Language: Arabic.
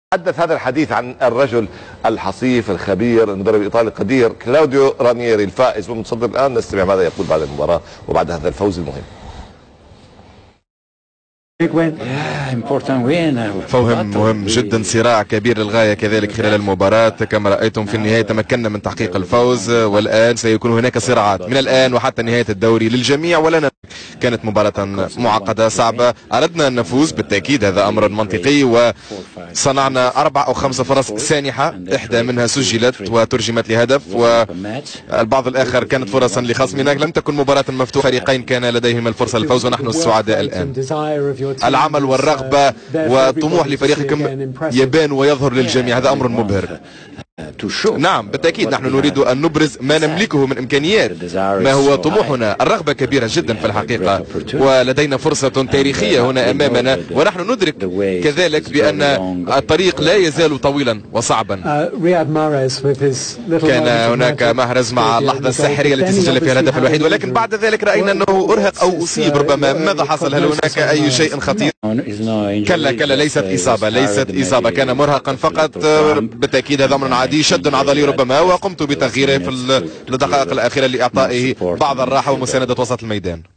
تحدث هذا الحديث عن الرجل الحصيف الخبير المدرب الايطالي القدير كلاوديو رانييري الفائز والمتصدر الان. نستمع ماذا يقول بعد المباراه وبعد هذا الفوز المهم. فوز مهم جدا، صراع كبير للغاية كذلك خلال المباراة. كما رأيتم في النهاية تمكنا من تحقيق الفوز، والآن سيكون هناك صراعات من الآن وحتى نهاية الدوري للجميع. ولنا كانت مباراة معقدة صعبة، أردنا أن نفوز بالتأكيد، هذا أمر منطقي، وصنعنا 4 أو 5 فرص سانحة، إحدى منها سجلت وترجمت لهدف، والبعض الآخر كانت فرصا لخصمنا. لم تكن مباراة مفتوحة، فريقين كان لديهم الفرصة للفوز ونحن السعداء الآن. العمل والرغبة والطموح لفريقكم يبان ويظهر للجميع، هذا أمر مبهر. نعم بالتأكيد نحن نريد أن نبرز ما نملكه من إمكانيات، ما هو طموحنا. الرغبة كبيرة جدا في الحقيقة، ولدينا فرصة تاريخية هنا أمامنا، ونحن ندرك كذلك بأن الطريق لا يزال طويلا وصعبا. كان هناك محرز مع اللحظة الساحرية التي سجل فيها الهدف الوحيد، ولكن بعد ذلك رأينا أنه أرهق أو أصيب ربما. ماذا حصل؟ هل هناك أي شيء خطير؟ كلا ليست إصابة، كان مرهقا فقط. بالتأكيد هذا أمر عادي، شد عضلي ربما، وقمت بتغييره في الدقائق الأخيرة لإعطائه بعض الراحة ومساندة وسط الميدان.